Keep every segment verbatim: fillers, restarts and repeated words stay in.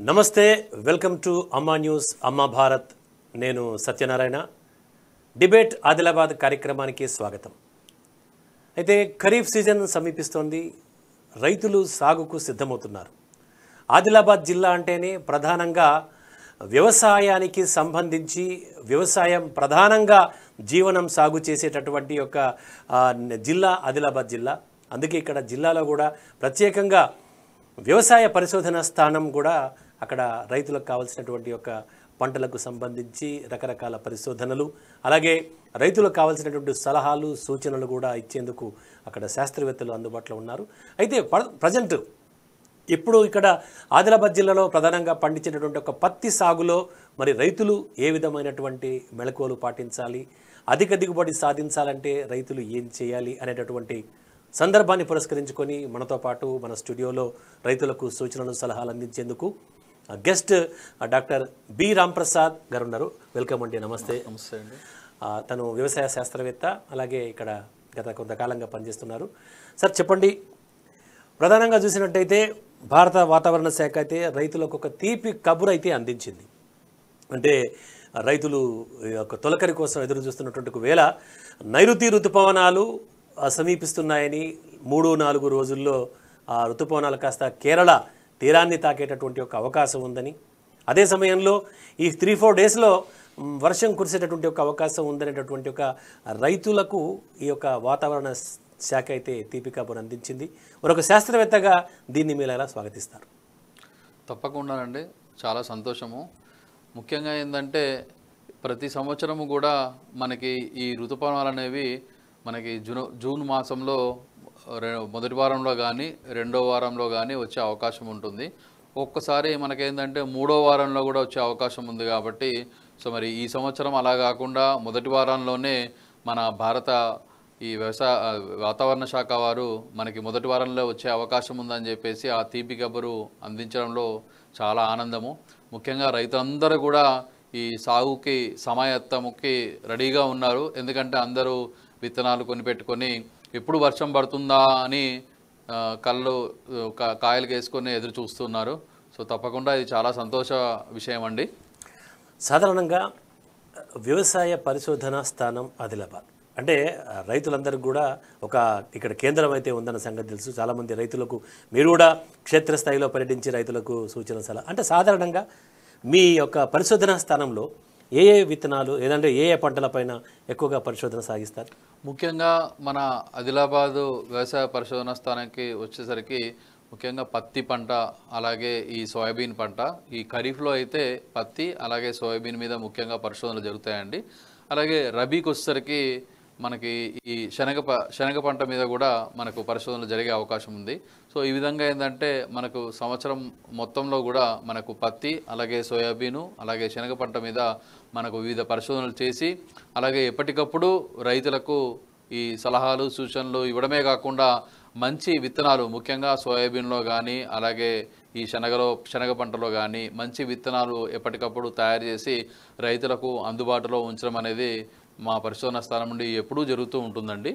నమస్తే welcome to అమ్మా news అమ్మా భారత్ నేను సత్యనారాయణ డిబేట్ ఆదిలాబాద్ కార్యక్రమానికి స్వాగతం. అయితే ఖరీఫ్ సీజన్ సమీపిస్తోంది. రైతులు సాగుకు సిద్ధమవుతున్నారు. ఆదిలాబాద్ జిల్లా అంటేనే ప్రధానంగా వ్యవసాయానికి సంబంధించి వ్యవసాయం ప్రధానంగా జీవనం సాగు చేసేటటువంటి ఒక జిల్లా ఆదిలాబాద్ జిల్లా. అందుకే ఇక్కడ జిల్లాలో కూడా ప్రత్యేకంగా వ్యవసాయ పరిశోధన స్థానం కూడా అక్కడ రైతులకు కావాల్సినటువంటి ఒక పంటలకు సంబంధించి రకరకాల పరిశోధనలు, అలాగే రైతులకు కావాల్సినటువంటి సలహాలు సూచనలు కూడా ఇచ్చేందుకు అక్కడ శాస్త్రవేత్తలు అందుబాటులో ఉన్నారు. అయితే ప్రజెంట్ ఇప్పుడు ఇక్కడ ఆదిలాబాద్ జిల్లాలో ప్రధానంగా పండించేటటువంటి ఒక పత్తి సాగులో మరి రైతులు ఏ విధమైనటువంటి మెళకువలు పాటించాలి, అధిక దిగుబడి సాధించాలంటే రైతులు ఏం చేయాలి అనేటటువంటి సందర్భాన్ని పురస్కరించుకొని మనతో పాటు మన స్టూడియోలో రైతులకు సూచనలు సలహాలు అందించేందుకు గెస్ట్ డాక్టర్ బి రాంప్రసాద్ గారు ఉన్నారు. వెల్కమ్ అండి. నమస్తే. నమస్తే అండి. తను వ్యవసాయ శాస్త్రవేత్త, అలాగే ఇక్కడ గత కొంతకాలంగా పనిచేస్తున్నారు. సార్ చెప్పండి, ప్రధానంగా చూసినట్టయితే భారత వాతావరణ శాఖ అయితే రైతులకు ఒక తీపి కబురు అయితే అందించింది. అంటే రైతులు ఒక తొలకరి కోసం ఎదురు చూస్తున్నటువంటి వేళ నైరుతి ఋతుపవనాలు సమీపిస్తున్నాయని, మూడు నాలుగు రోజుల్లో ఆ ఋతుపవనాలు కాస్త కేరళ తీరాన్ని తాకేటటువంటి ఒక అవకాశం ఉందని, అదే సమయంలో ఈ త్రీ ఫోర్ డేస్లో వర్షం కురిసేటటువంటి ఒక అవకాశం ఉందనేటటువంటి ఒక రైతులకు ఈ యొక్క వాతావరణ శాఖ అయితే తీపి కబురు అందించింది. మరొక శాస్త్రవేత్తగా దీన్ని మీరు ఎలా స్వాగతిస్తారు? తప్పకుండానండి, చాలా సంతోషము. ముఖ్యంగా ఏంటంటే ప్రతి సంవత్సరము కూడా మనకి ఈ ఋతుపవనాలు అనేవి మనకి జూన్ జూన్ మాసంలో మొదటి వారంలో కానీ రెండో వారంలో కానీ వచ్చే అవకాశం ఉంటుంది. ఒక్కసారి మనకేంటంటే మూడో వారంలో కూడా వచ్చే అవకాశం ఉంది. కాబట్టి సో మరి ఈ సంవత్సరం అలా కాకుండా మొదటి వారంలోనే మన భారత ఈ వ్యవసాయ వాతావరణ శాఖ వారు మనకి మొదటి వారంలో వచ్చే అవకాశం ఉందని చెప్పేసి ఆ తీపి కబురు అందించడంలో చాలా ఆనందము. ముఖ్యంగా రైతులందరూ కూడా ఈ సాగుకి సమాయత్తముకి రెడీగా ఉన్నారు. ఎందుకంటే అందరూ విత్తనాలు కొనిపెట్టుకొని ఎప్పుడు వర్షం పడుతుందా అని కళ్ళు కాయలు వేసుకొని ఎదురు చూస్తున్నారు. సో తప్పకుండా ఇది చాలా సంతోష విషయం అండి. సాధారణంగా వ్యవసాయ పరిశోధన స్థానం ఆదిలాబాద్ అంటే రైతులందరికీ కూడా ఒక ఇక్కడ కేంద్రం అయితే ఉందన్న సంగతి తెలుసు. చాలామంది రైతులకు మీరు కూడా క్షేత్రస్థాయిలో పర్యటించి రైతులకు సూచన సలహా అంటే సాధారణంగా మీ యొక్క పరిశోధనా స్థానంలో ఏ ఏ విత్తనాలు ఏదంటే ఏ ఏ పంటలపైన ఎక్కువగా పరిశోధన సాగిస్తారు? ముఖ్యంగా మన ఆదిలాబాదు వ్యవసాయ పరిశోధన స్థానానికి వచ్చేసరికి ముఖ్యంగా పత్తి పంట, అలాగే ఈ సోయాబీన్ పంట, ఈ ఖరీఫ్లో అయితే పత్తి అలాగే సోయాబీన్ మీద ముఖ్యంగా పరిశోధనలు జరుగుతాయండి. అలాగే రబీకి వచ్చేసరికి మనకి ఈ శనగ ప శనగ పంట మీద కూడా మనకు పరిశోధనలు జరిగే అవకాశం ఉంది. సో ఈ విధంగా ఏంటంటే మనకు సంవత్సరం మొత్తంలో కూడా మనకు పత్తి అలాగే సోయాబీను అలాగే శనగ పంట మీద మనకు వివిధ పరిశోధనలు చేసి అలాగే ఎప్పటికప్పుడు రైతులకు ఈ సలహాలు సూచనలు ఇవ్వడమే కాకుండా మంచి విత్తనాలు ముఖ్యంగా సోయాబీన్లో కానీ అలాగే ఈ శనగలో శనగ పంటలో కానీ మంచి విత్తనాలు ఎప్పటికప్పుడు తయారు చేసి రైతులకు అందుబాటులో ఉంచడం అనేది మా పరిశోధన స్థానం నుండి ఎప్పుడూ జరుగుతూ ఉంటుందండి.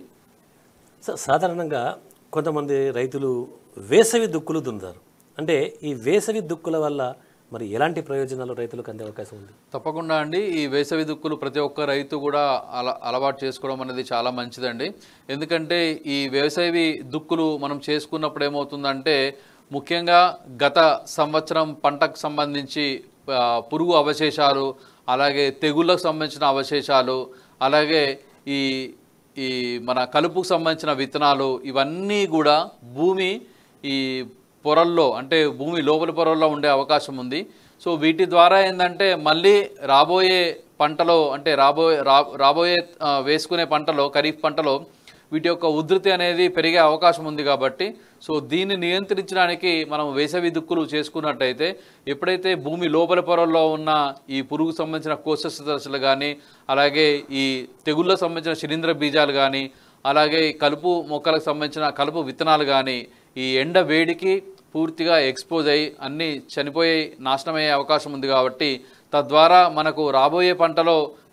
సాధారణంగా కొంతమంది రైతులు వేసవి దుక్కులు దున్నుతారు. అంటే ఈ వేసవి దుక్కుల వల్ల మరి ఎలాంటి ప్రయోజనాలు రైతులకు అందే అవకాశం ఉంది? తప్పకుండా అండి. ఈ వేసవి దుక్కులు ప్రతి ఒక్క రైతు కూడా అల అలవాటు చేసుకోవడం అనేది చాలా మంచిదండి. ఎందుకంటే ఈ వేసవి దుక్కులు మనం చేసుకున్నప్పుడు ఏమవుతుందంటే ముఖ్యంగా గత సంవత్సరం పంటకు సంబంధించి పురుగు అవశేషాలు, అలాగే తెగుళ్ళకు సంబంధించిన అవశేషాలు, అలాగే ఈ ఈ మన కలుపుకు సంబంధించిన విత్తనాలు ఇవన్నీ కూడా భూమి ఈ పొరల్లో అంటే భూమి లోపలి పొరల్లో ఉండే అవకాశం ఉంది. సో వీటి ద్వారా ఏంటంటే మళ్ళీ రాబోయే పంటలో అంటే రాబోయే రాబోయే వేసుకునే పంటలో ఖరీఫ్ పంటలో వీటి యొక్క ఉధృతి అనేది పెరిగే అవకాశం ఉంది. కాబట్టి సో దీన్ని నియంత్రించడానికి మనం వేసవి దుక్కులు చేసుకున్నట్టయితే ఎప్పుడైతే భూమి లోపల పొరల్లో ఉన్న ఈ పురుగు సంబంధించిన కోశస్థ దశలు కానీ అలాగే ఈ తెగుళ్ళకు సంబంధించిన శిలీంద్ర బీజాలు కానీ అలాగే కలుపు మొక్కలకు సంబంధించిన కలుపు విత్తనాలు కానీ ఈ ఎండ వేడికి పూర్తిగా ఎక్స్పోజ్ అయ్యి అన్నీ చనిపోయే నాశనమయ్యే అవకాశం ఉంది. కాబట్టి తద్వారా మనకు రాబోయే పంటలో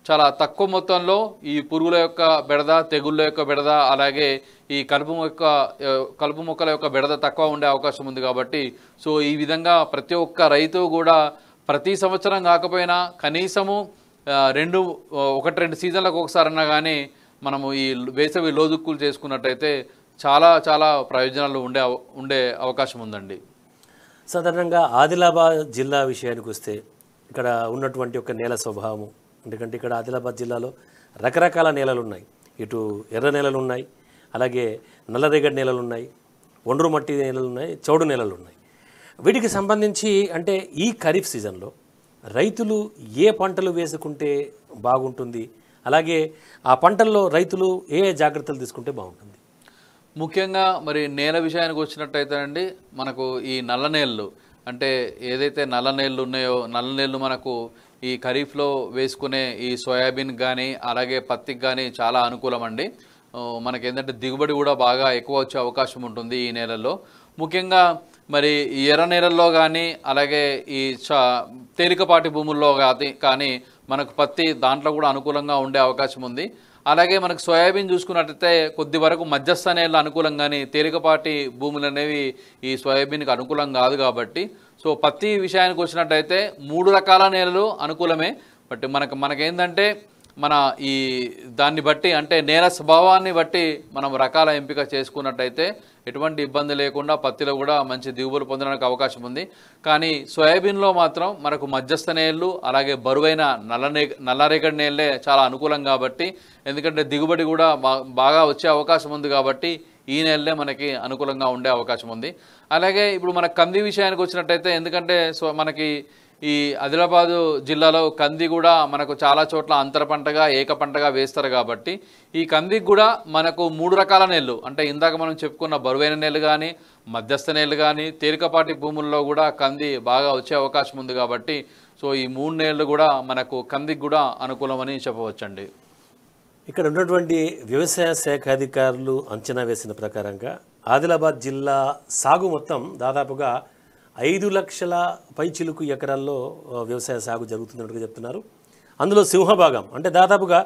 చాలా తక్కువ మొత్తంలో ఈ పురుగుల యొక్క బెడద, తెగుళ్ళ యొక్క బెడద, అలాగే ఈ కలుపు మొక్క కలుపు మొక్కల యొక్క బెడద తక్కువ ఉండే అవకాశం ఉంది కాబట్టి సో ఈ విధంగా ప్రతి ఒక్క రైతు కూడా ప్రతి సంవత్సరం కాకపోయినా కనీసము రెండు ఒకటి రెండు సీజన్లకు ఒకసారి అన్నా కానీ మనము ఈ వేసవి లోదుక్కులు చేసుకున్నట్టయితే చాలా చాలా ప్రయోజనాలు ఉండే ఉండే అవకాశం ఉందండి. సాధారణంగా ఆదిలాబాద్ జిల్లా విషయానికి వస్తే ఇక్కడ ఉన్నటువంటి ఒక నేల స్వభావము, ఎందుకంటే ఇక్కడ ఆదిలాబాద్ జిల్లాలో రకరకాల నేలలు ఉన్నాయి. ఇటు ఎర్ర నేలలు ఉన్నాయి, అలాగే నల్లరేగడి నేలలు ఉన్నాయి, ఒండ్రు మట్టి నేలలు ఉన్నాయి, చౌడు నేలలు ఉన్నాయి. వీటికి సంబంధించి అంటే ఈ ఖరీఫ్ సీజన్లో రైతులు ఏ పంటలు వేసుకుంటే బాగుంటుంది, అలాగే ఆ పంటల్లో రైతులు ఏ జాగ్రత్తలు తీసుకుంటే బాగుంటుంది? ముఖ్యంగా మరి నేల విషయానికి వచ్చినట్టయితే అండి, మనకు ఈ నల్ల నేలలు అంటే ఏదైతే నల్ల నేలలు ఉన్నాయో నల్ల నేలలు మనకు ఈ ఖరీఫ్లో వేసుకునే ఈ సోయాబీన్ కానీ అలాగే పత్తికి కానీ చాలా అనుకూలం అండి. మనకి ఏంటంటే దిగుబడి కూడా బాగా ఎక్కువ వచ్చే అవకాశం ఉంటుంది ఈ నేలల్లో. ముఖ్యంగా మరి ఈ ఎర్ర నేలల్లో కానీ అలాగే ఈ చా తేలికపాటి భూముల్లో కానీ మనకు పత్తి దాంట్లో కూడా అనుకూలంగా ఉండే అవకాశం ఉంది. అలాగే మనకు సోయాబీన్ చూసుకున్నట్టయితే కొద్ది వరకు మధ్యస్థ నేలలు అనుకూలం, కానీ తేలికపాటి భూములు అనేవి ఈ సోయాబీన్కి అనుకూలం కాదు కాబట్టి సో పత్తి విషయానికి వచ్చినట్టయితే మూడు రకాల నేలలు అనుకూలమే. బట్ మనకు మనకేంటంటే మన ఈ దాన్ని బట్టి అంటే నేల స్వభావాన్ని బట్టి మనం రకాల ఎంపిక చేసుకున్నట్టయితే ఎటువంటి ఇబ్బంది లేకుండా పత్తిలో కూడా మంచి దిగుబడులు పొందడానికి అవకాశం ఉంది. కానీ సోయాబీన్లో మాత్రం మనకు మధ్యస్థ నేలలు అలాగే బరువైన నల్లనే నల్లరేగడి నేలలే చాలా అనుకూలం కాబట్టి, ఎందుకంటే దిగుబడి కూడా బాగా వచ్చే అవకాశం ఉంది కాబట్టి ఈ నేలలే మనకి అనుకూలంగా ఉండే అవకాశం ఉంది. అలాగే ఇప్పుడు మన కంది విషయానికి వచ్చినట్టయితే, ఎందుకంటే సో మనకి ఈ ఆదిలాబాదు జిల్లాలో కంది కూడా మనకు చాలా చోట్ల అంతర పంటగా ఏక పంటగా వేస్తారు కాబట్టి ఈ కందికి కూడా మనకు మూడు రకాల నేలలు అంటే ఇందాక మనం చెప్పుకున్న బరువైన నేలలు కానీ మధ్యస్థ నేలలు కానీ తేలికపాటి భూముల్లో కూడా కంది బాగా వచ్చే అవకాశం ఉంది కాబట్టి సో ఈ మూడు నేలలు కూడా మనకు కందికి కూడా అనుకూలమని చెప్పవచ్చండి. ఇక్కడ ఉన్నటువంటి వ్యవసాయ శాఖ అధికారులు అంచనా వేసిన ప్రకారంగా ఆదిలాబాద్ జిల్లా సాగు మొత్తం దాదాపుగా ఐదు లక్షల పైచిలుకు ఎకరాల్లో వ్యవసాయ సాగు జరుగుతున్నట్టుగా చెప్తున్నారు. అందులో సింహభాగం అంటే దాదాపుగా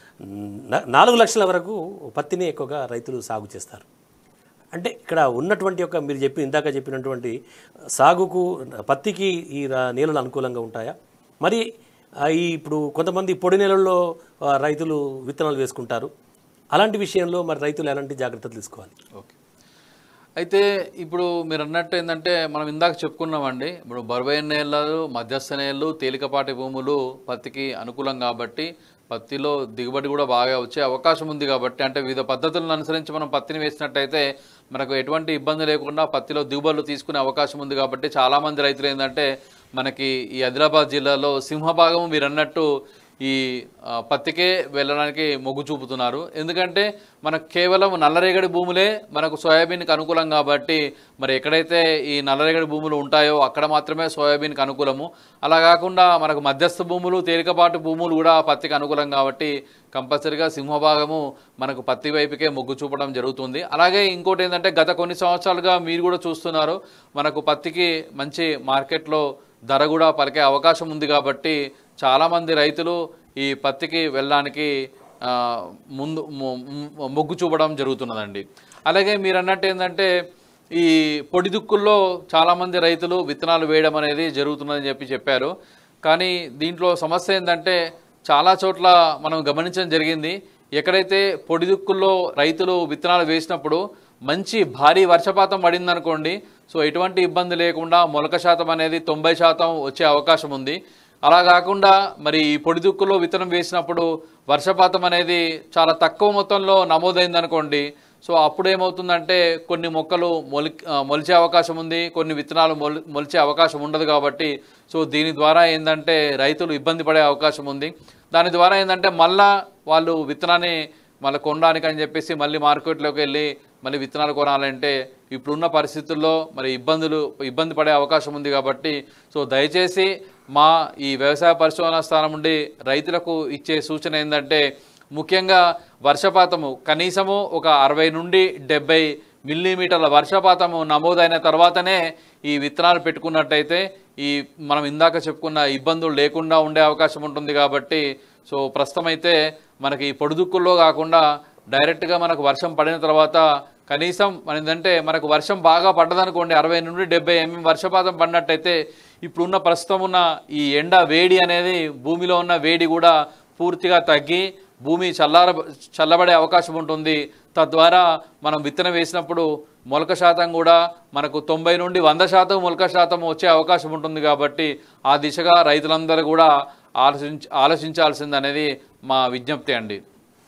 నాలుగు లక్షల వరకు పత్తిని ఎక్కువగా రైతులు సాగు చేస్తారు. అంటే ఇక్కడ ఉన్నటువంటి ఒక మీరు చెప్పి ఇందాక చెప్పినటువంటి సాగుకు పత్తికి ఈ నేలలు అనుకూలంగా ఉంటాయా? మరి ఈ ఇప్పుడు కొంతమంది పొడి నేలల్లో రైతులు విత్తనాలు వేసుకుంటారు, అలాంటి విషయంలో మరి రైతులు ఎలాంటి జాగ్రత్తలు తీసుకోవాలి? ఓకే, అయితే ఇప్పుడు మీరు అన్నట్టు ఏంటంటే మనం ఇందాక చెప్పుకున్నామండి, ఇప్పుడు బరువైన నేలలు మధ్యస్థ నేలలు తేలికపాటి భూములు పత్తికి అనుకూలం కాబట్టి పత్తిలో దిగుబడి కూడా బాగా వచ్చే అవకాశం ఉంది కాబట్టి అంటే వివిధ పద్ధతులను అనుసరించి మనం పత్తిని వేసినట్టయితే మనకు ఎటువంటి ఇబ్బంది లేకుండా పత్తిలో దిగుబడులు తీసుకునే అవకాశం ఉంది కాబట్టి చాలామంది రైతులు ఏంటంటే మనకి ఈ ఆదిలాబాద్ జిల్లాలో సింహభాగం మీరు అన్నట్టు ఈ పత్తికే వెళ్ళడానికి మొగ్గు చూపుతున్నారు. ఎందుకంటే మనకు కేవలం నల్లరేగడి భూములే మనకు సోయాబీన్కి అనుకూలం కాబట్టి మరి ఎక్కడైతే ఈ నల్లరేగడి భూములు ఉంటాయో అక్కడ మాత్రమే సోయాబీన్కి అనుకూలము. అలా కాకుండా మనకు మధ్యస్థ భూములు తేలికపాటి భూములు కూడా పత్తికి అనుకూలం కాబట్టి కంపల్సరీగా సింహభాగము మనకు పత్తి వైపుకే మొగ్గు చూపడం జరుగుతుంది. అలాగే ఇంకోటి ఏంటంటే గత కొన్ని సంవత్సరాలుగా మీరు కూడా చూస్తున్నారు మనకు పత్తికి మంచి మార్కెట్లో ధర కూడా పలికే అవకాశం ఉంది కాబట్టి చాలామంది రైతులు ఈ పత్తికి వెళ్ళడానికి ముందు మొగ్గు చూపడం జరుగుతున్నదండి. అలాగే మీరు అన్నట్టు ఏంటంటే ఈ పొడి దుక్కుల్లో చాలామంది రైతులు విత్తనాలు వేయడం అనేది జరుగుతున్నదని చెప్పి చెప్పారు. కానీ దీంట్లో సమస్య ఏంటంటే చాలా చోట్ల మనం గమనించడం జరిగింది, ఎక్కడైతే పొడి దుక్కుల్లో రైతులు విత్తనాలు వేసినప్పుడు మంచి భారీ వర్షపాతం పడిందనుకోండి సో ఎటువంటి ఇబ్బంది లేకుండా మొలక శాతం అనేది తొంభై శాతం వచ్చే అవకాశం ఉంది. అలా కాకుండా మరి ఈ పొడి దుక్కులో విత్తనం వేసినప్పుడు వర్షపాతం అనేది చాలా తక్కువ మొత్తంలో నమోదైందనుకోండి సో అప్పుడు ఏమవుతుందంటే కొన్ని మొక్కలు మొలి మొలిచే అవకాశం ఉంది, కొన్ని విత్తనాలు మొలి మొలిచే అవకాశం ఉండదు కాబట్టి సో దీని ద్వారా ఏంటంటే రైతులు ఇబ్బంది పడే అవకాశం ఉంది. దాని ద్వారా ఏంటంటే మళ్ళా వాళ్ళు విత్తనాన్ని మళ్ళీ కొనడానికి అని చెప్పేసి మళ్ళీ మార్కెట్లోకి వెళ్ళి మళ్ళీ విత్తనాలు కొనాలంటే ఇప్పుడున్న పరిస్థితుల్లో మరి ఇబ్బందులు ఇబ్బంది పడే అవకాశం ఉంది కాబట్టి సో దయచేసి మా ఈ వ్యవసాయ పరిశోధనా స్థానం నుండి రైతులకు ఇచ్చే సూచన ఏంటంటే ముఖ్యంగా వర్షపాతము కనీసము ఒక అరవై నుండి డెబ్బై మిల్లీమీటర్ల వర్షపాతము నమోదైన తర్వాతనే ఈ విత్తనాలు పెట్టుకున్నట్టయితే ఈ మనం ఇందాక చెప్పుకున్న ఇబ్బందులు లేకుండా ఉండే అవకాశం ఉంటుంది కాబట్టి సో ప్రస్తుతం అయితే మనకి పొడిదుక్కుల్లో కాకుండా డైరెక్ట్గా మనకు వర్షం పడిన తర్వాత కనీసం మన ఏంటంటే మనకు వర్షం బాగా పడ్డదనుకోండి, అరవై నుండి డెబ్బై ఎంఎం వర్షపాతం పడినట్టయితే ఇప్పుడున్న ప్రస్తుతం ఉన్న ఈ ఎండ వేడి అనేది భూమిలో ఉన్న వేడి కూడా పూర్తిగా తగ్గి భూమి చల్లార చల్లబడే అవకాశం ఉంటుంది. తద్వారా మనం విత్తనం వేసినప్పుడు మొలక శాతం కూడా మనకు తొంభై నుండి వంద శాతం మొలక శాతం వచ్చే అవకాశం ఉంటుంది. కాబట్టి ఆ దిశగా రైతులందరూ కూడా ఆలోచించ ఆలోచించాల్సిందనేది మా విజ్ఞప్తి అండి.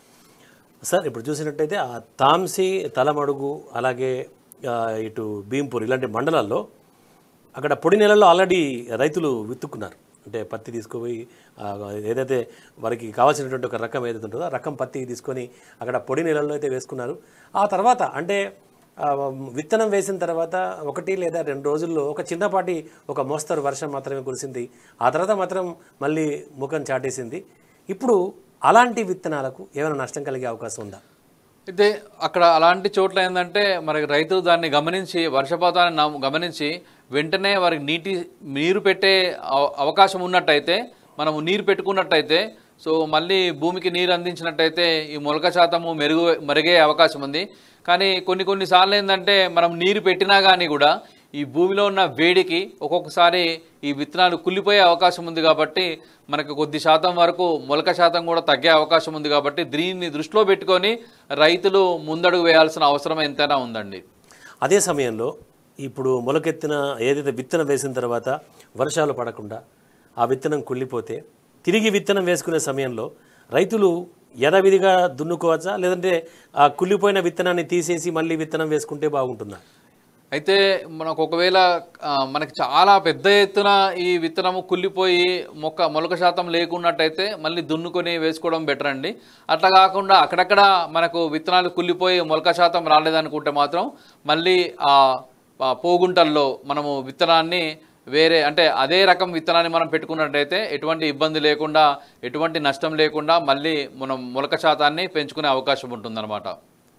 సార్ ఇప్పుడు చూసినట్టయితే ఆ తాంసి, తలమడుగు, అలాగే ఇటు భీంపూర్ ఇలాంటి మండలాల్లో అక్కడ పొడి నెలల్లో ఆల్రెడీ రైతులు విత్తుకున్నారు. అంటే పత్తి తీసుకుపోయి ఏదైతే వారికి కావాల్సినటువంటి ఒక రకం ఏదైతే ఉంటుందో ఆ రకం పత్తి తీసుకొని అక్కడ పొడి నెలల్లో అయితే వేసుకున్నారు. ఆ తర్వాత అంటే విత్తనం వేసిన తర్వాత ఒకటి లేదా రెండు రోజుల్లో ఒక చిన్నపాటి ఒక మోస్తరు వర్షం మాత్రమే కురిసింది. ఆ తర్వాత మాత్రం మళ్ళీ ముఖం చాటేసింది. ఇప్పుడు అలాంటి విత్తనాలకు ఏమైనా నష్టం కలిగే అవకాశం ఉందా? అయితే అక్కడ అలాంటి చోట్ల ఏంటంటే మనకి రైతులు దాన్ని గమనించి వర్షపాతాన్ని గమనించి వెంటనే వారికి నీటి నీరు పెట్టే అవకాశం ఉన్నట్టయితే, మనము నీరు పెట్టుకున్నట్టయితే, సో మళ్ళీ భూమికి నీరు అందించినట్టయితే ఈ మొలక శాతము మెరుగు మెరుగే అవకాశం ఉంది. కానీ కొన్ని కొన్నిసార్లు ఏంటంటే మనం నీరు పెట్టినా కానీ కూడా ఈ భూమిలో ఉన్న వేడికి ఒక్కొక్కసారి ఈ విత్తనాలు కుళ్ళిపోయే అవకాశం ఉంది. కాబట్టి మనకు కొద్ది శాతం వరకు మొలక శాతం కూడా తగ్గే అవకాశం ఉంది. కాబట్టి దీన్ని దృష్టిలో పెట్టుకొని రైతులు ముందడుగు వేయాల్సిన అవసరం ఎంతైనా ఉందండి. అదే సమయంలో ఇప్పుడు మొలకెత్తిన ఏదైతే విత్తనం వేసిన తర్వాత వర్షాలు పడకుండా ఆ విత్తనం కుళ్ళిపోతే తిరిగి విత్తనం వేసుకునే సమయంలో రైతులు యథావిధిగా దున్నుకోవచ్చా, లేదంటే ఆ కుళ్ళిపోయిన విత్తనాన్ని తీసేసి మళ్ళీ విత్తనం వేసుకుంటే బాగుంటుందా? అయితే మనకు ఒకవేళ మనకి చాలా పెద్ద ఎత్తున ఈ విత్తనము కుళ్ళిపోయి మొక్క మొలక శాతం లేకున్నట్టయితే మళ్ళీ దున్నుకొని వేసుకోవడం బెటర్ అండి. అట్లా కాకుండా అక్కడక్కడ మనకు విత్తనాలు కుళ్ళిపోయి మొలక శాతం రాలేదనుకుంటే మాత్రం మళ్ళీ ఆ పోగుంటల్లో మనము విత్తనాన్ని వేరే అంటే అదే రకం విత్తనాన్ని మనం పెట్టుకున్నట్టయితే ఎటువంటి ఇబ్బంది లేకుండా ఎటువంటి నష్టం లేకుండా మళ్ళీ మనం మొలక శాతాన్ని పెంచుకునే అవకాశం ఉంటుందన్నమాట.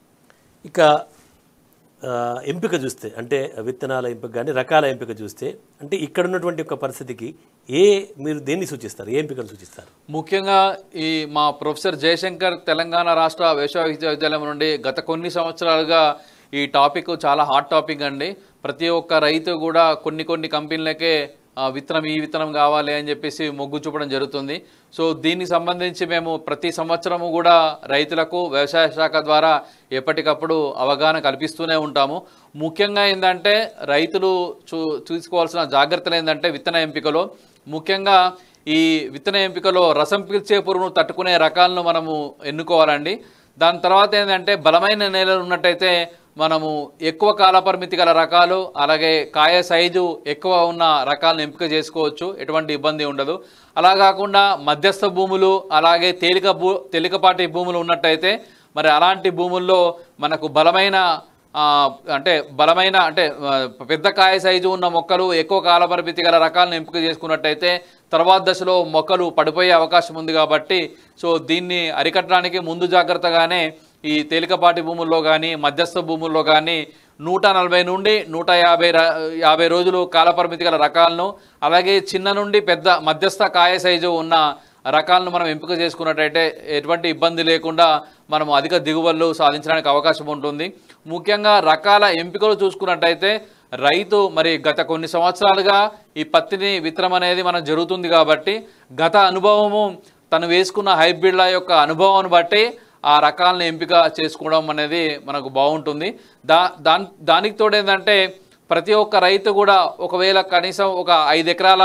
ఇక ఎంపిక చూస్తే అంటే విత్తనాల ఎంపిక కానీ రకాల ఎంపిక చూస్తే అంటే ఇక్కడ ఉన్నటువంటి ఒక పరిస్థితికి ఏ మీరు దేన్ని సూచిస్తారు, ఏ ఎంపికను సూచిస్తారు? ముఖ్యంగా ఈ మా ప్రొఫెసర్ జయశంకర్ తెలంగాణ రాష్ట్ర విశ్వవిద్యాలయం నుండి గత కొన్ని సంవత్సరాలుగా ఈ టాపిక్ చాలా హాట్ టాపిక్ అండి. ప్రతి ఒక్క రైతు కూడా కొన్ని కొన్ని కంపెనీలకే విత్తనం ఈ విత్తనం కావాలి అని చెప్పేసి మొగ్గు చూపడం జరుగుతుంది. సో దీనికి సంబంధించి మేము ప్రతి సంవత్సరము కూడా రైతులకు వ్యవసాయ శాఖ ద్వారా ఎప్పటికప్పుడు అవగాహన కల్పిస్తూనే ఉంటాము. ముఖ్యంగా ఏంటంటే రైతులు చూ చూసుకోవాల్సిన జాగ్రత్తలు ఏంటంటే విత్తన ఎంపికలో ముఖ్యంగా ఈ విత్తన ఎంపికలో రసం పీల్చే పురుగును తట్టుకునే రకాలను మనము ఎన్నుకోవాలండి. దాని తర్వాత ఏంటంటే బలమైన నేలలు ఉన్నట్టయితే మనము ఎక్కువ కాల పరిమితి గల రకాలు అలాగే కాయ సైజు ఎక్కువ ఉన్న రకాలను ఎంపిక చేసుకోవచ్చు, ఎటువంటి ఇబ్బంది ఉండదు. అలా కాకుండా మధ్యస్థ భూములు అలాగే తేలిక భూ తేలికపాటి భూములు ఉన్నట్టయితే మరి అలాంటి భూముల్లో మనకు బలమైన అంటే బలమైన అంటే పెద్ద కాయ సైజు ఉన్న మొక్కలు ఎక్కువ కాల పరిమితి గల రకాలను ఎంపిక చేసుకున్నట్టయితే తర్వాత దశలో మొక్కలు పడిపోయే అవకాశం ఉంది. కాబట్టి సో దీన్ని అరికట్టడానికి ముందు జాగ్రత్తగానే ఈ తేలికపాటి భూముల్లో కానీ మధ్యస్థ భూముల్లో కానీ నూట నలభై నుండి నూట యాభై యాభై రోజులు కాలపరిమితి గల రకాలను అలాగే చిన్న నుండి పెద్ద మధ్యస్థ కాయ సైజు ఉన్న రకాలను మనం ఎంపిక చేసుకున్నట్టయితే ఎటువంటి ఇబ్బంది లేకుండా మనం అధిక దిగుబడులు సాధించడానికి అవకాశం ఉంటుంది. ముఖ్యంగా రకాల ఎంపికలు చూసుకున్నట్టయితే రైతు మరి గత కొన్ని సంవత్సరాలుగా ఈ పత్తిని విత్తనం అనేది మనం జరుగుతుంది. కాబట్టి గత అనుభవము తను వేసుకున్న హైబ్రిడ్ల యొక్క అనుభవాన్ని బట్టి ఆ రకాలను ఎంపిక చేసుకోవడం అనేది మనకు బాగుంటుంది. దా దాని దానికి తోడు ఏంటంటే ప్రతి ఒక్క రైతు కూడా ఒకవేళ కనీసం ఒక ఐదు ఎకరాల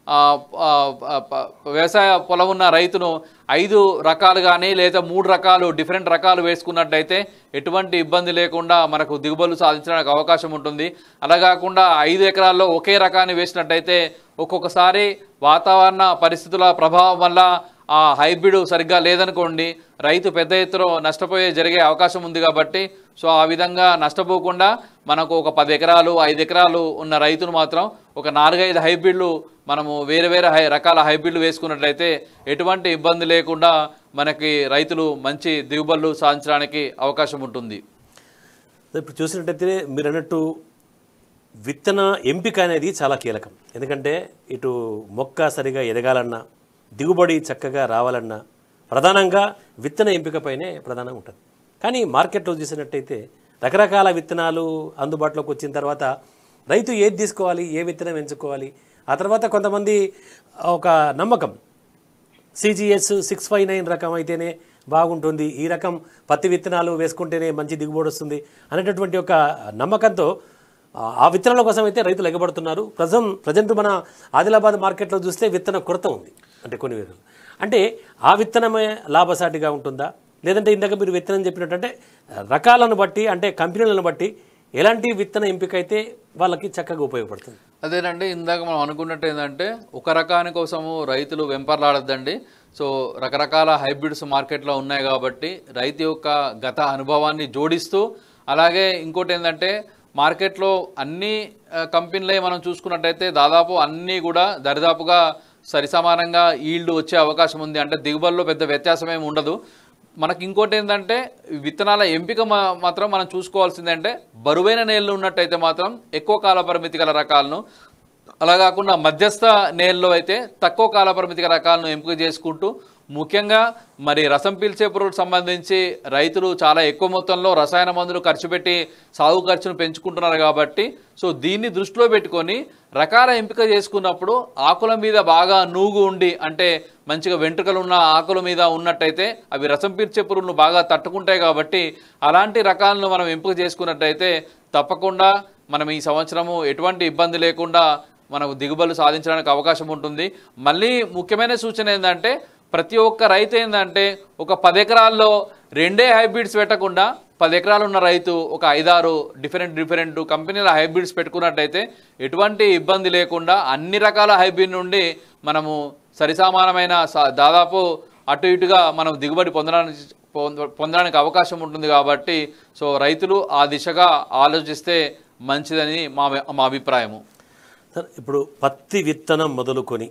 వ్యవసాయ పొలం ఉన్న రైతును ఐదు రకాలు కానీ లేదా మూడు రకాలు డిఫరెంట్ రకాలు వేసుకున్నట్టయితే ఎటువంటి ఇబ్బంది లేకుండా మనకు దిగుబడులు సాధించడానికి అవకాశం ఉంటుంది. అలా కాకుండా ఐదు ఎకరాల్లో ఒకే రకాన్ని వేసినట్టయితే ఒక్కొక్కసారి వాతావరణ పరిస్థితుల ప్రభావం వల్ల ఆ హైబ్రిడ్ సరిగ్గా లేదనుకోండి రైతు పెద్ద ఎత్తున నష్టపోయే జరిగే అవకాశం ఉంది. కాబట్టి సో ఆ విధంగా నష్టపోకుండా మనకు ఒక పది ఎకరాలు ఐదు ఎకరాలు ఉన్న రైతులు మాత్రం ఒక నాలుగైదు హైబ్రిడ్లు మనము వేరే వేరే హై రకాల హైబ్రిడ్లు వేసుకున్నట్లయితే ఎటువంటి ఇబ్బంది లేకుండా మనకి రైతులు మంచి దిగుబడులు సాధించడానికి అవకాశం ఉంటుంది. ఇప్పుడు చూసినట్టయితే మీరు అన్నట్టు విత్తన ఎంపిక అనేది చాలా కీలకం. ఎందుకంటే ఇటు మొక్క సరిగా ఎదగాలన్నా దిగుబడి చక్కగా రావాలన్నా ప్రధానంగా విత్తన ఎంపికపైనే ప్రధానంగా ఉంటుంది. కానీ మార్కెట్లో చూసినట్టయితే రకరకాల విత్తనాలు అందుబాటులోకి వచ్చిన తర్వాత రైతు ఏది తీసుకోవాలి, ఏ విత్తనం ఎంచుకోవాలి, ఆ తర్వాత కొంతమంది ఒక నమ్మకం సిజిఎస్ సిక్స్ ఫైవ్ నైన్ రకం అయితేనే బాగుంటుంది, ఈ రకం పత్తి విత్తనాలు వేసుకుంటేనే మంచి దిగుబడి వస్తుంది అనేటటువంటి ఒక నమ్మకంతో ఆ విత్తనాల కోసం అయితే రైతులు ఎగబడుతున్నారు. ప్రజం ప్రజెంట్ మన ఆదిలాబాద్ మార్కెట్లో చూస్తే విత్తన కొరత ఉంది. అంటే కొన్ని విధాలు అంటే ఆ విత్తనమే లాభసాటిగా ఉంటుందా, లేదంటే ఇందాక మీరు విత్తనం చెప్పినట్టంటే రకాలను బట్టి అంటే కంపెనీలను బట్టి ఎలాంటి విత్తన ఎంపిక అయితే వాళ్ళకి చక్కగా ఉపయోగపడుతుంది? అదేనండి, ఇందాక మనం అనుకున్నట్టు ఏంటంటే ఒక రకాని కోసము రైతులు వెంపర్లాడద్దండి. సో రకరకాల హైబ్రిడ్స్ మార్కెట్లో ఉన్నాయి కాబట్టి రైతు యొక్క గత అనుభవాన్ని జోడిస్తూ, అలాగే ఇంకోటి ఏంటంటే మార్కెట్లో అన్ని కంపెనీలే మనం చూసుకున్నట్టయితే దాదాపు అన్నీ కూడా దరిదాపుగా సరిసమానంగా ఈల్డ్ వచ్చే అవకాశం ఉంది. అంటే దిగుబడిలో పెద్ద వ్యత్యాసం ఏమి ఉండదు. మనకి ఇంకోటి ఏంటంటే విత్తనాల ఎంపిక మాత్రం మనం చూసుకోవాల్సిందంటే బరువైన నేలలు ఉన్నట్టయితే మాత్రం ఎక్కువ కాల పరిమితి గల రకాలను, అలా కాకుండా మధ్యస్థ నేలలో అయితే తక్కువ కాల పరిమితి గల రకాలను ఎంపిక చేసుకుంటూ, ముఖ్యంగా మరి రసం పీల్చే పురుగులకు సంబంధించి రైతులు చాలా ఎక్కువ మొత్తంలో రసాయన మందులు ఖర్చు పెట్టి సాగు ఖర్చును పెంచుకుంటున్నారు కాబట్టి సో దీన్ని దృష్టిలో పెట్టుకొని రకాల ఎంపిక చేసుకున్నప్పుడు ఆకుల మీద బాగా నూగు ఉండి అంటే మంచిగా వెంట్రుకలు ఉన్న ఆకుల మీద ఉన్నట్టయితే అవి రసం పీల్చే పురుగులను బాగా తట్టుకుంటాయి కాబట్టి అలాంటి రకాలను మనం ఎంపిక చేసుకున్నట్టయితే తప్పకుండా మనం ఈ సంవత్సరము ఎటువంటి ఇబ్బంది లేకుండా మనకు దిగుబడులు సాధించడానికి అవకాశం ఉంటుంది. మళ్ళీ ముఖ్యమైన సూచన ఏంటంటే ప్రతి ఒక్క రైతు ఏంటంటే ఒక పది ఎకరాల్లో రెండే హైబ్రిడ్స్ పెట్టకుండా పది ఎకరాలు ఉన్న రైతు ఒక ఐదారు డిఫరెంట్ డిఫరెంట్ కంపెనీల హైబ్రిడ్స్ పెట్టుకున్నట్టయితే ఎటువంటి ఇబ్బంది లేకుండా అన్ని రకాల హైబ్రిడ్ నుండి మనము సరిసమానమైన దాదాపు అటు ఇటుగా మనం దిగుబడి పొందడానికి పొందడానికి అవకాశం ఉంటుంది. కాబట్టి సో రైతులు ఆ దిశగా ఆలోచిస్తే మంచిదని మా మా అభిప్రాయము. సార్, ఇప్పుడు పత్తి విత్తనం మొదలుకొని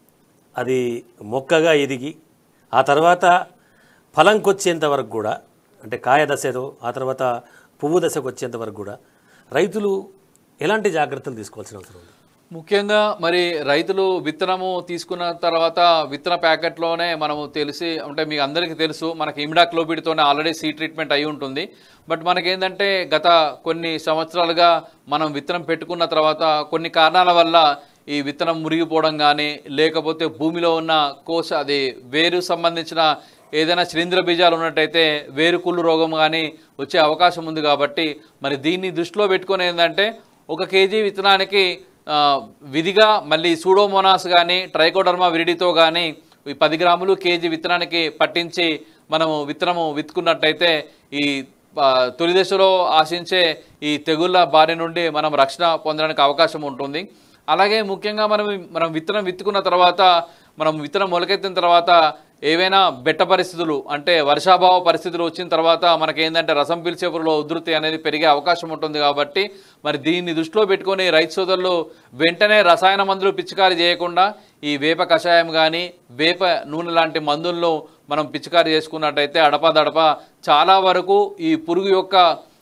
అది మొక్కగా ఎదిగి ఆ తర్వాత ఫలంకి వచ్చేంత వరకు కూడా అంటే కాయ దశలో ఆ తర్వాత పువ్వు దశకు వచ్చేంత వరకు కూడా రైతులు ఎలాంటి జాగ్రత్తలు తీసుకోవాల్సిన అవసరం ఉంది? ముఖ్యంగా మరి రైతులు విత్తనము తీసుకున్న తర్వాత విత్తన ప్యాకెట్లోనే మనము తెలిసి అంటే మీకు అందరికీ తెలుసు మనకి ఇమిడాక్లోపిడ్తోనే ఆల్రెడీ సీ ట్రీట్మెంట్ అయి ఉంటుంది. బట్ మనకేంటంటే గత కొన్ని సంవత్సరాలుగా మనం విత్తనం పెట్టుకున్న తర్వాత కొన్ని కారణాల వల్ల ఈ విత్తనం మురిగిపోవడం కానీ లేకపోతే భూమిలో ఉన్న కోశ అది వేరు సంబంధించిన ఏదైనా శిలీంద్ర బీజాలు ఉన్నట్టయితే వేరుకుళ్ళు రోగం కానీ వచ్చే అవకాశం ఉంది. కాబట్టి మరి దీన్ని దృష్టిలో పెట్టుకొని ఏంటంటే ఒక కేజీ విత్తనానికి విధిగా మళ్ళీ సూడోమోనాస్ కానీ ట్రైకోడర్మా విరిడితో కానీ ఈ పది గ్రాములు కేజీ విత్తనానికి పట్టించి మనము విత్తనము విత్తుకున్నట్టయితే ఈ తొలి దశలో ఆశించే ఈ తెగుళ్ళ బారి నుండి మనం రక్షణ పొందడానికి అవకాశం ఉంటుంది. అలాగే ముఖ్యంగా మనం మనం విత్తనం విత్తుకున్న తర్వాత మనం విత్తనం మొలకెత్తిన తర్వాత ఏవైనా బెట్ట పరిస్థితులు అంటే వర్షాభావ పరిస్థితులు వచ్చిన తర్వాత మనకేంటంటే రసం పీల్చే పురుగుల ఉధృతి అనేది పెరిగే అవకాశం ఉంటుంది. కాబట్టి మరి దీన్ని దృష్టిలో పెట్టుకొని రైతు సోదరులు వెంటనే రసాయన మందులు పిచికారీ చేయకుండా ఈ వేప కషాయం కానీ వేప నూనె లాంటి మందులను మనం పిచికారీ చేసుకున్నట్టయితే అడపాదడప చాలా వరకు ఈ పురుగు యొక్క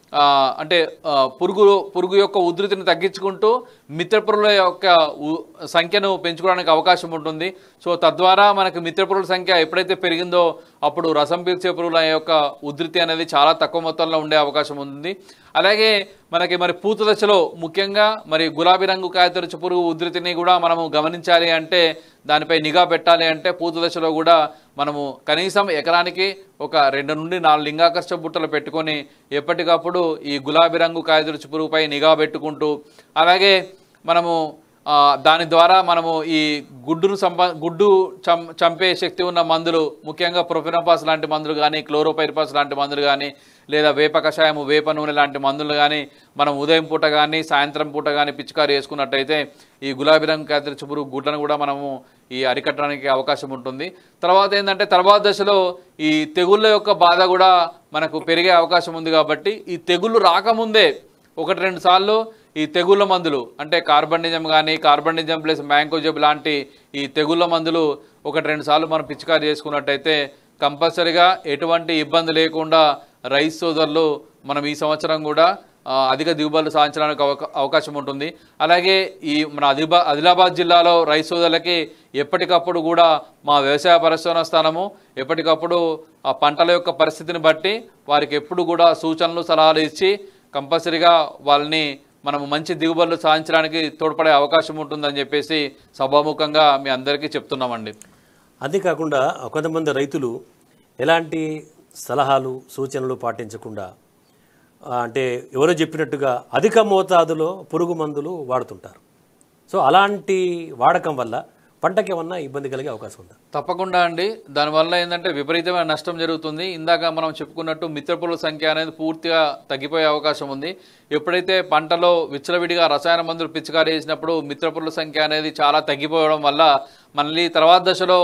అంటే పురుగు పురుగు యొక్క ఉధృతిని తగ్గించుకుంటూ మిత్రపురుగుల యొక్క సంఖ్యను పెంచుకోవడానికి అవకాశం ఉంటుంది. సో తద్వారా మనకు మిత్రపురుగుల సంఖ్య ఎప్పుడైతే పెరిగిందో అప్పుడు రసం పీల్చే పురుగుల యొక్క ఉధృతి అనేది చాలా తక్కువ మొత్తంలో ఉండే అవకాశం ఉంది. అలాగే మనకి మరి పూత దశలో ముఖ్యంగా మరి గులాబీ రంగు కాయతొలుచు పురుగు ఉధృతిని కూడా మనము గమనించాలి అంటే దానిపై నిఘా పెట్టాలి అంటే పూత దశలో కూడా మనము కనీసం ఎకరానికి ఒక రెండు నుండి నాలుగు లింగాకర్ష బుట్టలు పెట్టుకొని ఎప్పటికప్పుడు ఈ గులాబీ రంగు కాయతొలుచు పురుగుపై నిఘా పెట్టుకుంటూ అలాగే మనము దాని ద్వారా మనము ఈ గుడ్డును సంప గుడ్డు చం చంపే శక్తి ఉన్న మందులు ముఖ్యంగా ప్రొఫెనోపాస్ లాంటి మందులు కానీ క్లోరోపైరిపాస్ లాంటి మందులు కానీ లేదా వేప కషాయము వేప నూనె లాంటి మందులు కానీ మనం ఉదయం పూట కానీ సాయంత్రం పూట కానీ పిచికారీ చేసుకున్నట్టయితే ఈ గులాబీ రంగు కాయతొలుచు పురుగు గుడ్లను కూడా మనము ఈ అరికట్టడానికి అవకాశం ఉంటుంది. తర్వాత ఏంటంటే తర్వాత దశలో ఈ తెగుళ్ళ యొక్క బాధ కూడా మనకు పెరిగే అవకాశం ఉంది. కాబట్టి ఈ తెగుళ్ళు రాకముందే ఒకటి రెండు సార్లు ఈ తెగుళ్ళ మందులు అంటే కార్బండిజం కానీ కార్బండిజం ప్లస్ మ్యాంకోజెబ్ లాంటి ఈ తెగుళ్ళ మందులు ఒకటి రెండు సార్లు మనం పిచికారీ చేసుకున్నట్టయితే కంపల్సరిగా ఎటువంటి ఇబ్బంది లేకుండా రైతు సోదరులు మనం ఈ సంవత్సరం కూడా అధిక దిగుబడులు సాధించడానికి అవకాశం ఉంటుంది. అలాగే ఈ మన ఆదిబా ఆదిలాబాద్ జిల్లాలో రైతు సోదరులకి ఎప్పటికప్పుడు కూడా మా వ్యవసాయ పరిశోధన స్థానము ఎప్పటికప్పుడు ఆ పంటల యొక్క పరిస్థితిని బట్టి వారికి ఎప్పుడు కూడా సూచనలు సలహాలు ఇచ్చి కంపల్సరీగా వాళ్ళని మనము మంచి దిగుబడులు సాధించడానికి తోడ్పడే అవకాశం ఉంటుందని చెప్పేసి సభాముఖంగా మీ అందరికీ చెప్తున్నామండి. అంతేకాకుండా కొంతమంది రైతులు ఎలాంటి సలహాలు సూచనలు పాటించకుండా అంటే ఎవరో చెప్పినట్టుగా అధిక మోతాదులో పురుగు మందులు వాడుతుంటారు. సో అలాంటి వాడకం వల్ల పంటకి ఏమన్నా ఇబ్బంది కలిగే అవకాశం ఉందా? తప్పకుండా అండి. దానివల్ల ఏంటంటే విపరీతమైన నష్టం జరుగుతుంది. ఇందాక మనం చెప్పుకున్నట్టు మిత్రపురుల సంఖ్య అనేది పూర్తిగా తగ్గిపోయే అవకాశం ఉంది. ఎప్పుడైతే పంటలో విచ్చలవిడిగా రసాయన మందులు పిచికారీ చేసినప్పుడు మిత్రపురుల సంఖ్య అనేది చాలా తగ్గిపోవడం వల్ల మళ్ళీ తర్వాత దశలో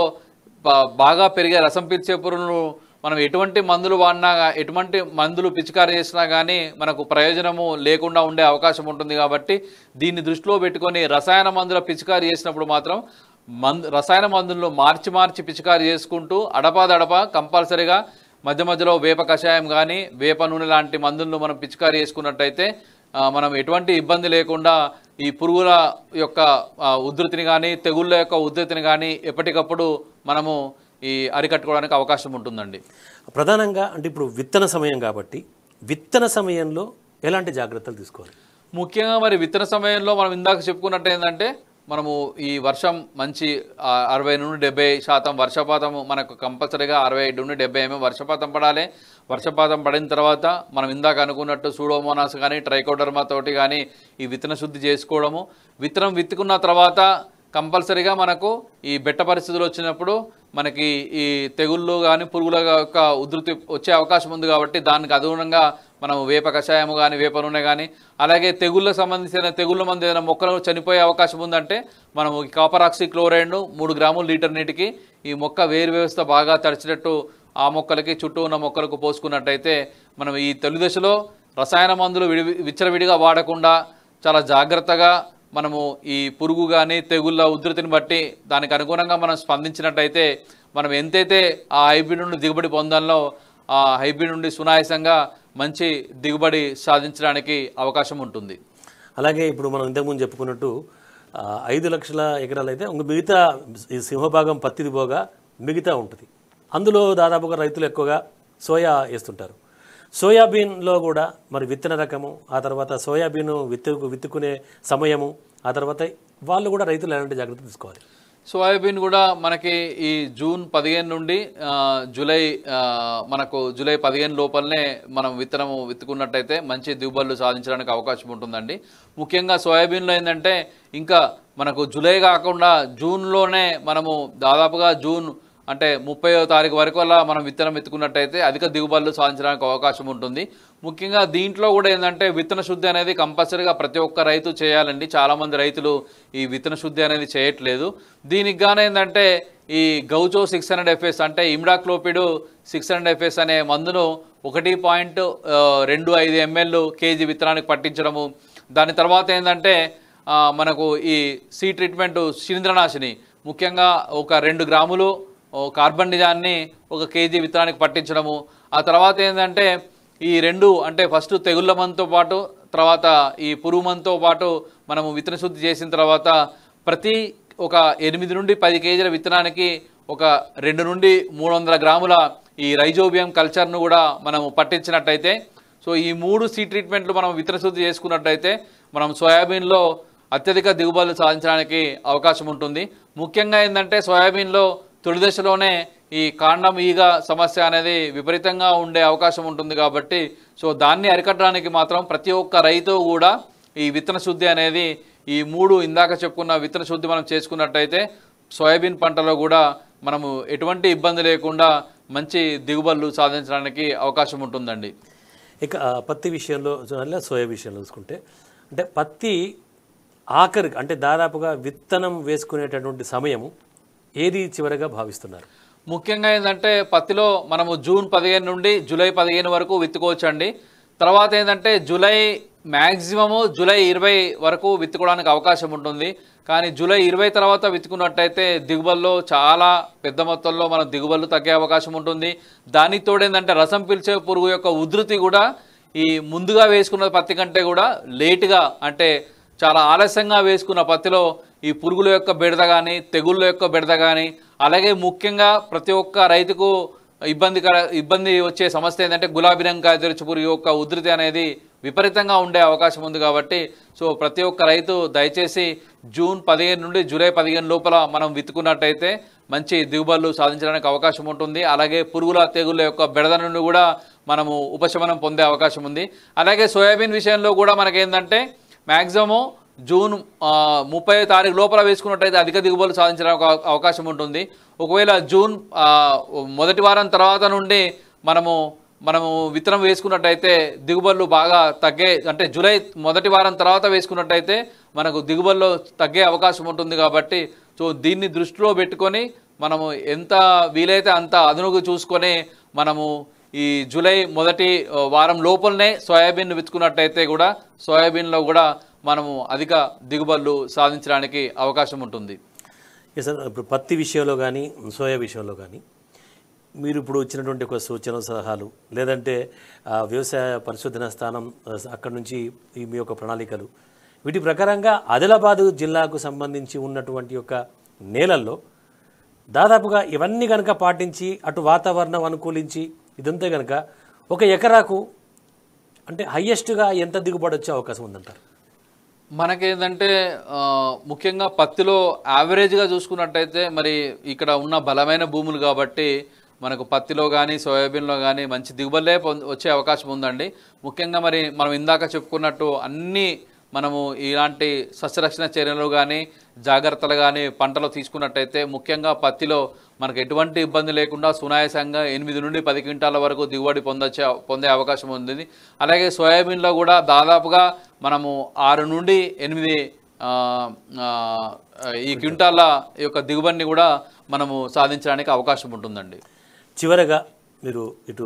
బాగా పెరిగే రసం పీల్చే పురుగులను మనం ఎటువంటి మందులు వాడినా ఎటువంటి మందులు పిచికారీ చేసినా కానీ మనకు ప్రయోజనము లేకుండా ఉండే అవకాశం ఉంటుంది. కాబట్టి దీన్ని దృష్టిలో పెట్టుకొని రసాయన మందుల పిచికారీ చేసినప్పుడు మాత్రం మందు రసాయన మందులను మార్చి మార్చి పిచికారీ చేసుకుంటూ అడపాదడప కంపల్సరీగా మధ్య మధ్యలో వేప కషాయం కానీ వేప నూనె లాంటి మందులను మనం పిచికారీ చేసుకున్నట్టయితే మనం ఎటువంటి ఇబ్బంది లేకుండా ఈ పురుగుల యొక్క ఉధృతిని కానీ తెగుళ్ళ యొక్క ఉధృతిని కానీ ఎప్పటికప్పుడు మనము ఈ అరికట్టుకోవడానికి అవకాశం ఉంటుందండి. ప్రధానంగా అంటే ఇప్పుడు విత్తన సమయం కాబట్టి విత్తన సమయంలో ఎలాంటి జాగ్రత్తలు తీసుకోవాలి? ముఖ్యంగా మరి విత్తన సమయంలో మనం ఇందాక చెప్పుకున్నట్టు ఏంటంటే మనము ఈ వర్షం మంచి అరవై నుండి డెబ్బై శాతం వర్షపాతం మనకు కంపల్సరీగా అరవై ఐదు నుండి డెబ్బై ఎంఎం వర్షపాతం పడాలి. వర్షపాతం పడిన తర్వాత మనం ఇందాక అనుకున్నట్టు సూడోమోనాస్ కానీ ట్రైకోడర్మా తోటి కానీ ఈ విత్తన శుద్ధి చేసుకోవడము. విత్తనం విత్తుకున్న తర్వాత కంపల్సరీగా మనకు ఈ బెట్ట పరిస్థితులు వచ్చినప్పుడు మనకి ఈ తెగుళ్ళు కానీ పురుగుల యొక్క ఉధృతి వచ్చే అవకాశం ఉంది. కాబట్టి దానికి అనుగుణంగా మనం వేప కషాయము కానీ వేప నూనె కానీ అలాగే తెగుళ్ళకు సంబంధించిన తెగుళ్ళ మందు ఏదైనా మొక్కలు చనిపోయే అవకాశం ఉందంటే మనము కాపర్ ఆక్సీ క్లోరైడ్ను మూడు గ్రాములు లీటర్ నీటికి ఈ మొక్క వేరు వ్యవస్థ బాగా తడిచినట్టు ఆ మొక్కలకి చుట్టూ ఉన్న మొక్కలకు పోసుకున్నట్టయితే మనం ఈ తొలి దశలో రసాయన మందులు విడి విచ్చలవిడిగా వాడకుండా చాలా జాగ్రత్తగా మనము ఈ పురుగు కానీ తెగుళ్ళ ఉధృతిని బట్టి దానికి అనుగుణంగా మనం స్పందించినట్టయితే మనం ఎంతైతే ఆ హైబ్రిడ్ నుండి దిగుబడి పొందాలో ఆ హైబ్రిడ్ నుండి సునాయాసంగా మంచి దిగుబడి సాధించడానికి అవకాశం ఉంటుంది. అలాగే ఇప్పుడు మనం ఇంతకుముందు చెప్పుకున్నట్టు ఐదు లక్షల ఎకరాలు అయితే మిగతా ఈ సింహభాగం పత్తిది పోగా మిగతా ఉంటుంది. అందులో దాదాపుగా రైతులు ఎక్కువగా సోయా వేస్తుంటారు. సోయాబీన్లో కూడా మరి విత్తన రకము ఆ తర్వాత సోయాబీన్ విత్తు విత్తుకునే సమయము ఆ తర్వాత వాళ్ళు కూడా రైతులు ఎలాంటి జాగ్రత్తలు తీసుకోవాలి? సోయాబీన్ కూడా మనకి ఈ జూన్ పదిహేను నుండి జూలై మనకు జూలై పదిహేను లోపలనే మనం విత్తనము విత్తుకున్నట్టయితే మంచి దిగుబడులు సాధించడానికి అవకాశం ఉంటుందండి. ముఖ్యంగా సోయాబీన్లో ఏంటంటే ఇంకా మనకు జూలై కాకుండా జూన్లోనే మనము దాదాపుగా జూన్ అంటే ముప్పైవ తారీఖు వరకు అలా మనం విత్తనం విత్తుకున్నట్టయితే అధిక దిగుబడులు సాధించడానికి అవకాశం ఉంటుంది. ముఖ్యంగా దీంట్లో కూడా ఏంటంటే విత్తన శుద్ధి అనేది కంపల్సరీగా ప్రతి ఒక్క రైతు చేయాలండి. చాలామంది రైతులు ఈ విత్తన శుద్ధి అనేది చేయట్లేదు. దీనికి గాను ఏంటంటే ఈ గౌచో సిక్స్ హండ్రెడ్ ఎఫ్ఎస్ అంటే ఇమ్డాక్లోపిడ్ సిక్స్ హండ్రెడ్ ఎఫ్ఎస్ అనే మందును ఒకటి పాయింట్ రెండు ఐదు ఎంఎల్ కేజీ విత్తనానికి పట్టించడము. దాని తర్వాత ఏంటంటే మనకు ఈ సీ ట్రీట్మెంట్ శిలీంద్రనాశిని ముఖ్యంగా ఒక రెండు గ్రాములు కార్బన్ నిజాన్ని ఒక కేజీ విత్తనానికి పట్టించడము. ఆ తర్వాత ఏంటంటే ఈ రెండు అంటే ఫస్ట్ తెగుళ్ళ మందుతో పాటు తర్వాత ఈ పురుగు మందుతో పాటు మనము విత్తన శుద్ధి చేసిన తర్వాత ప్రతి ఒక ఎనిమిది నుండి పది కేజీల విత్తనానికి ఒక రెండు నుండి మూడు వందల గ్రాముల ఈ రైజోబియం కల్చర్ను కూడా మనము పట్టించినట్టయితే సో ఈ మూడు సీ ట్రీట్మెంట్లు మనం విత్తన శుద్ధి చేసుకున్నట్టయితే మనం సోయాబీన్లో అత్యధిక దిగుబడులు సాధించడానికి అవకాశం ఉంటుంది. ముఖ్యంగా ఏంటంటే సోయాబీన్లో తొలి దశలోనే ఈ కాండం ఈగ సమస్య అనేది విపరీతంగా ఉండే అవకాశం ఉంటుంది. కాబట్టి సో దాన్ని అరికట్టడానికి మాత్రం ప్రతి ఒక్క రైతు కూడా ఈ విత్తన శుద్ధి అనేది ఈ మూడు ఇందాక చెప్పుకున్న విత్తన శుద్ధి మనం చేసుకున్నట్టయితే సోయాబీన్ పంటలో కూడా మనము ఎటువంటి ఇబ్బంది లేకుండా మంచి దిగుబడులు సాధించడానికి అవకాశం ఉంటుందండి. ఇక పత్తి విషయంలో సోయా విషయంలో చూసుకుంటే అంటే పత్తి ఆఖరి అంటే దాదాపుగా విత్తనం వేసుకునేటటువంటి సమయము ఏది చివరిగా భావిస్తున్నారు? ముఖ్యంగా ఏంటంటే పత్తిలో మనము జూన్ పదిహేను నుండి జూలై పదిహేను వరకు విత్తుకోవచ్చండి. తర్వాత ఏంటంటే జూలై మ్యాక్సిమము జూలై ఇరవై వరకు విత్తుకోవడానికి అవకాశం ఉంటుంది. కానీ జూలై ఇరవై తర్వాత విత్తుకున్నట్టయితే దిగుబడిలో చాలా పెద్ద మొత్తంలో మన దిగుబడులు తగ్గే అవకాశం ఉంటుంది. దానికి తోడు ఏంటంటే రసం పీల్చే పురుగు యొక్క ఉధృతి కూడా ఈ ముందుగా వేసుకున్న పత్తి కంటే కూడా లేటుగా అంటే చాలా ఆలస్యంగా వేసుకున్న పత్తిలో ఈ పురుగుల యొక్క బెడద కానీ తెగుళ్ళ యొక్క బెడద కానీ అలాగే ముఖ్యంగా ప్రతి ఒక్క రైతుకు ఇబ్బందికర ఇబ్బంది వచ్చే సమస్య ఏంటంటే గులాబీ రంగు కాయతొలుచు పురుగు యొక్క ఉధృతి అనేది విపరీతంగా ఉండే అవకాశం ఉంది కాబట్టి సో ప్రతి ఒక్క రైతు దయచేసి జూన్ పదిహేను నుండి జూలై పదిహేను లోపల మనం విత్తుకున్నట్టయితే మంచి దిగుబడులు సాధించడానికి అవకాశం ఉంటుంది. అలాగే పురుగుల తెగుళ్ళ యొక్క బెడద నుండి కూడా మనము ఉపశమనం పొందే అవకాశం ఉంది. అలాగే సోయాబీన్ విషయంలో కూడా మనకేంటంటే మ్యాక్సిమం జూన్ ముప్పై తారీఖు లోపల వేసుకున్నట్టయితే అధిక దిగుబడులు సాధించడానికి అవకాశం ఉంటుంది. ఒకవేళ జూన్ మొదటి వారం తర్వాత నుండి మనము మనము విత్తనం వేసుకున్నట్టయితే దిగుబడులు బాగా తగ్గే అంటే జూలై మొదటి వారం తర్వాత వేసుకున్నట్టయితే మనకు దిగుబడులు తగ్గే అవకాశం ఉంటుంది. కాబట్టి సో దీన్ని దృష్టిలో పెట్టుకొని మనము ఎంత వీలైతే అంత అదునుగా చూసుకొని మనము ఈ జూలై మొదటి వారం లోపలనే సోయాబీన్ విత్తుకున్నట్టయితే కూడా సోయాబీన్లో కూడా మనము అధిక దిగుబడులు సాధించడానికి అవకాశం ఉంటుంది. సార్ ఇప్పుడు పత్తి విషయంలో కానీ సోయా విషయంలో కానీ మీరు ఇప్పుడు ఇచ్చినటువంటి ఒక సూచన సలహాలు లేదంటే వ్యవసాయ పరిశోధన స్థానం అక్కడ నుంచి మీ యొక్క ప్రణాళికలు వీటి ప్రకారంగా ఆదిలాబాదు జిల్లాకు సంబంధించి ఉన్నటువంటి యొక్క నేలల్లో దాదాపుగా ఇవన్నీ కనుక పాటించి అటు వాతావరణం అనుకూలించి ఇదంతా కనుక ఒక ఎకరాకు అంటే హయ్యెస్ట్గా ఎంత దిగుబడి వచ్చే అవకాశం ఉందంటారు? మనకేంటంటే ముఖ్యంగా పత్తిలో యావరేజ్గా చూసుకున్నట్టయితే మరి ఇక్కడ ఉన్న బలమైన భూములు కాబట్టి మనకు పత్తిలో కానీ సోయాబీన్లో కానీ మంచి దిగుబడులే వచ్చే అవకాశం ఉందండి. ముఖ్యంగా మరి మనం ఇందాక చెప్పుకున్నట్టు అన్ని మనము ఇలాంటి సస్యరక్షణ చర్యలు కానీ జాగ్రత్తలు కానీ పంటలో తీసుకున్నట్టయితే ముఖ్యంగా పత్తిలో మనకు ఎటువంటి ఇబ్బంది లేకుండా సునాయాసంగా ఎనిమిది నుండి పది క్వింటాల వరకు దిగుబడి పొందొచ్చే పొందే అవకాశం ఉంది. అలాగే సోయాబీన్లో కూడా దాదాపుగా మనము ఆరు నుండి ఎనిమిది ఈ క్వింటాల యొక్క దిగుబడిని కూడా మనము సాధించడానికి అవకాశం ఉంటుందండి. చివరగా మీరు ఇటు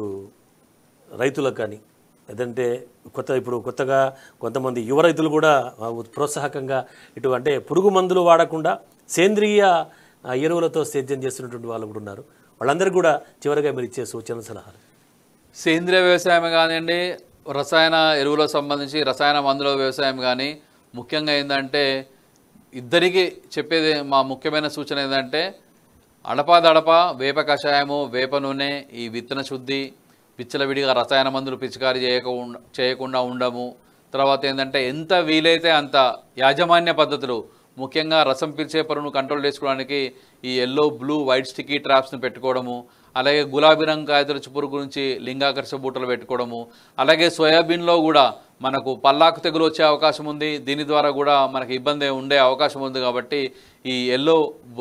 రైతులకు కానీ లేదంటే కొత్త ఇప్పుడు కొత్తగా కొంతమంది యువ రైతులు కూడా ప్రోత్సాహకంగా ఇటు అంటే పురుగు మందులు వాడకుండా సేంద్రియ ఎరువులతో సేద్యం చేస్తున్నటువంటి వాళ్ళు కూడా ఉన్నారు. వాళ్ళందరికీ కూడా చివరిగా మీరు ఇచ్చే సూచనలు సలహాలు? సేంద్రియ వ్యవసాయం కానివ్వండి, రసాయన ఎరువులకు సంబంధించి రసాయన మందుల వ్యవసాయం కానీ ముఖ్యంగా ఏంటంటే ఇద్దరికి చెప్పేది మా ముఖ్యమైన సూచన ఏంటంటే అడపాదడప వేప కషాయము, వేప నూనె, ఈ విత్తన శుద్ధి, విచ్చలవిడిగా రసాయన మందులు పిచికారీ చేయకుండా చేయకుండా ఉండము. తర్వాత ఏంటంటే ఎంత వీలైతే అంత యాజమాన్య పద్ధతులు ముఖ్యంగా రసం పీల్చే పరువును కంట్రోల్ చేసుకోవడానికి ఈ ఎల్లో బ్లూ వైట్ స్టిక్కీ ట్రాప్స్ను పెట్టుకోవడము, అలాగే గులాబీ రంగు కాయతొలుచు పురుగు గురించి లింగాకర్ష బూటలు పెట్టుకోవడము, అలాగే సోయాబీన్లో కూడా మనకు పల్లాకు తెగులు వచ్చే అవకాశం ఉంది. దీని ద్వారా కూడా మనకు ఇబ్బంది ఉండే అవకాశం ఉంది. కాబట్టి ఈ ఎల్లో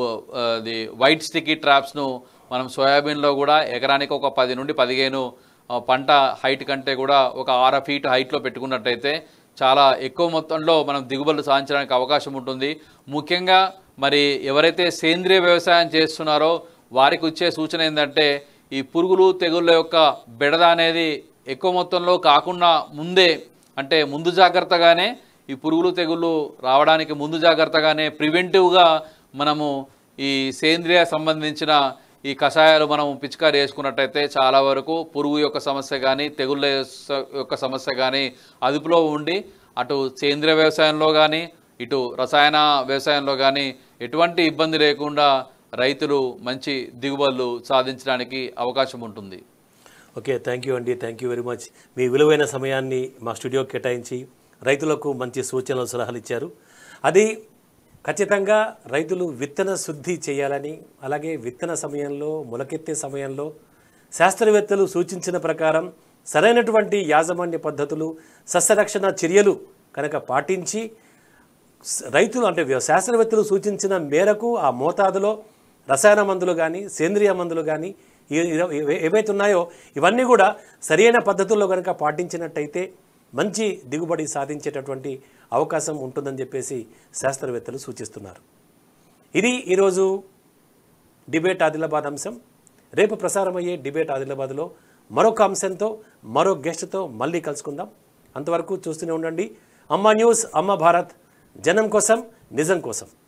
ది వైట్ స్టిక్కీ ట్రాప్స్ను మనం సోయాబీన్లో కూడా ఎకరానికి ఒక పది నుండి పదిహేను పంట హైట్ కంటే కూడా ఒక ఆరు ఫీట్ హైట్లో పెట్టుకున్నట్టయితే చాలా ఎక్కువ మొత్తంలో మనం దిగుబడులు సాధించడానికి అవకాశం ఉంటుంది. ముఖ్యంగా మరి ఎవరైతే సేంద్రియ వ్యవసాయం చేస్తున్నారో వారికి వచ్చే సూచన ఏంటంటే ఈ పురుగులు తెగుళ్ళ యొక్క బెడద అనేది ఎక్కువ మొత్తంలో కాకుండా ముందే అంటే ముందు జాగ్రత్తగానే ఈ పురుగులు తెగుళ్ళు రావడానికి ముందు జాగ్రత్తగానే ప్రివెంటివ్గా మనము ఈ సేంద్రియ సంబంధించిన ఈ కషాయాలు మనం పిచికారి చేసుకున్నట్టయితే చాలా వరకు పురుగు యొక్క సమస్య కానీ తెగుళ్ళ యొక్క సమస్య కానీ అదుపులో ఉండి అటు సేంద్రియ వ్యవసాయంలో కానీ ఇటు రసాయన వ్యవసాయంలో కానీ ఎటువంటి ఇబ్బంది లేకుండా రైతులు మంచి దిగుబడులు సాధించడానికి అవకాశం ఉంటుంది. ఓకే, థ్యాంక్ యూ అండి, థ్యాంక్ యూ వెరీ మచ్. మీ విలువైన సమయాన్ని మా స్టూడియో కేటాయించి రైతులకు మంచి సూచనలు సలహాలు ఇచ్చారు. అది ఖచ్చితంగా రైతులు విత్తన శుద్ధి చేయాలని, అలాగే విత్తన సమయంలో మొలకెత్తే సమయంలో శాస్త్రవేత్తలు సూచించిన ప్రకారం సరైనటువంటి యాజమాన్య పద్ధతులు సస్యరక్షణ చర్యలు కనుక పాటించి రైతులు అంటే శాస్త్రవేత్తలు సూచించిన మేరకు ఆ మోతాదులో రసాయన మందులు కానీ సేంద్రియ మందులు కానీ ఏవైతే ఉన్నాయో ఇవన్నీ కూడా సరైన పద్ధతుల్లో కనుక పాటించినట్టయితే మంచి దిగుబడి సాధించేటటువంటి అవకాశం ఉంటుందని చెప్పేసి శాస్త్రవేత్తలు సూచిస్తున్నారు. ఇది ఈరోజు డిబేట్ ఆదిలాబాద్ అంశం. రేపు ప్రసారమయ్యే డిబేట్ ఆదిలాబాద్లో మరొక అంశంతో మరో గెస్ట్తో మళ్ళీ కలుసుకుందాం. అంతవరకు చూస్తూనే ఉండండి అమ్మా న్యూస్, అమ్మ భారత్, జనం కోసం నిజం కోసం.